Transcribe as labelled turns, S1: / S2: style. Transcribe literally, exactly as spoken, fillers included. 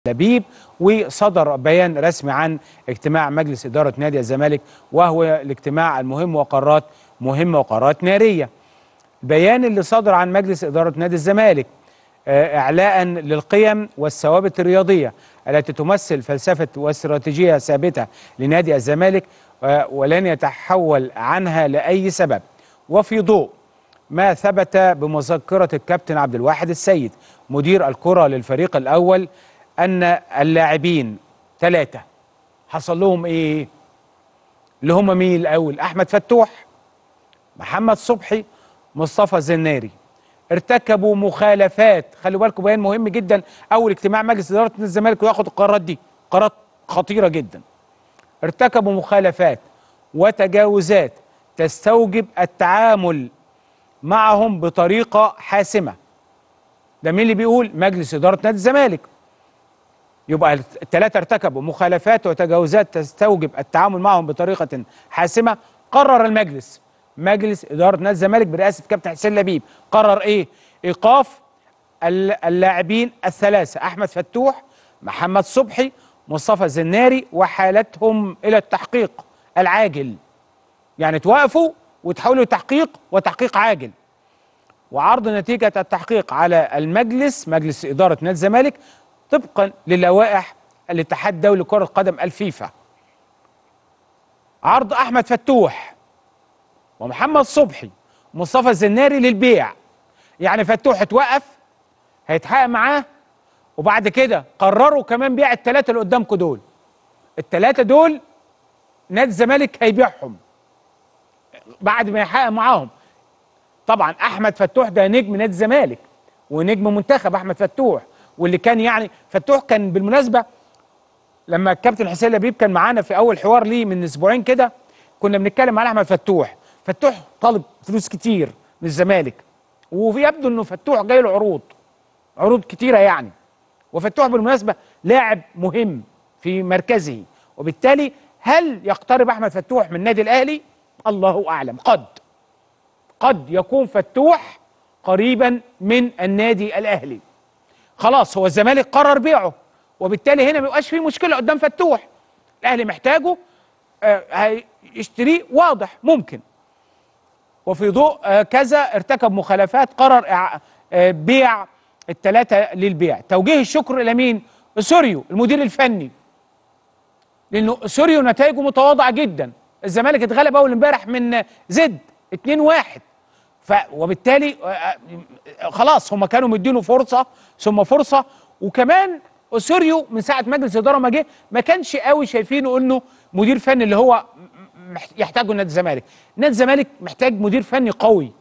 S1: لبيب، وصدر بيان رسمي عن اجتماع مجلس إدارة نادي الزمالك، وهو الاجتماع المهم وقرارات مهمة وقرارات نارية. البيان اللي صدر عن مجلس إدارة نادي الزمالك إعلاء للقيم والثوابت الرياضية التي تمثل فلسفة واستراتيجية ثابتة لنادي الزمالك ولن يتحول عنها لأي سبب. وفي ضوء ما ثبت بمذكرة الكابتن عبد الواحد السيد مدير الكرة للفريق الأول أن اللاعبين ثلاثة حصل لهم إيه؟ اللي هم مين الأول؟ أحمد فتوح، محمد صبحي، مصطفى زناري، ارتكبوا مخالفات. خلوا بالكم بيان مهم جدا، أول اجتماع مجلس إدارة نادي الزمالك وياخد القرارات دي، قرارات خطيرة جدا. ارتكبوا مخالفات وتجاوزات تستوجب التعامل معهم بطريقة حاسمة. ده مين اللي بيقول؟ مجلس إدارة نادي الزمالك. يبقى الثلاثة ارتكبوا مخالفات وتجاوزات تستوجب التعامل معهم بطريقة حاسمة. قرر المجلس، مجلس إدارة نادي الزمالك برئاسة كابتن حسين لبيب، قرر إيه؟ إيقاف اللاعبين الثلاثة أحمد فتوح، محمد صبحي، مصطفى زناري، وحالتهم إلى التحقيق العاجل. يعني توقفوا وتحولوا تحقيق وتحقيق عاجل، وعرض نتيجة التحقيق على المجلس، مجلس إدارة نادي الزمالك، طبقا للوائح الاتحاد الدولي لكرة القدم الفيفا. عرض أحمد فتوح ومحمد صبحي ومصطفى الزناري للبيع. يعني فتوح اتوقف، هيتحقق معاه، وبعد كده قرروا كمان بيع الثلاثة اللي قدامكم دول. الثلاثة دول نادي الزمالك هيبيعهم بعد ما يحقق معاهم. طبعا أحمد فتوح ده نجم نادي الزمالك ونجم منتخب أحمد فتوح، واللي كان يعني فتوح كان بالمناسبة لما الكابتن حسين لبيب كان معانا في أول حوار ليه من أسبوعين كده، كنا بنتكلم على أحمد فتوح. فتوح طالب فلوس كتير من الزمالك، ويبدو إنه فتوح جاي له عروض عروض كتيرة يعني. وفتوح بالمناسبة لاعب مهم في مركزه، وبالتالي هل يقترب أحمد فتوح من النادي الأهلي؟ الله أعلم. قد قد يكون فتوح قريبا من النادي الأهلي. خلاص هو الزمالك قرر بيعه، وبالتالي هنا ما بيبقاش فيه مشكله قدام فتوح. الاهلي محتاجه، آه هيشتريه، واضح ممكن. وفي ضوء آه كذا ارتكب مخالفات، قرر آه بيع الثلاثه للبيع. توجيه الشكر الى مين؟ سوريو المدير الفني، لانه سوريو نتائجه متواضعه جدا. الزمالك اتغلب اول امبارح من زد اتنين واحد، ف وبالتالي خلاص هم كانوا مدينه فرصه ثم فرصه. وكمان اسوريو من ساعه مجلس الاداره ما جه ما كانش قوي شايفينه انه مدير فني اللي هو يحتاجه نادي الزمالك. نادي الزمالك محتاج مدير فني قوي،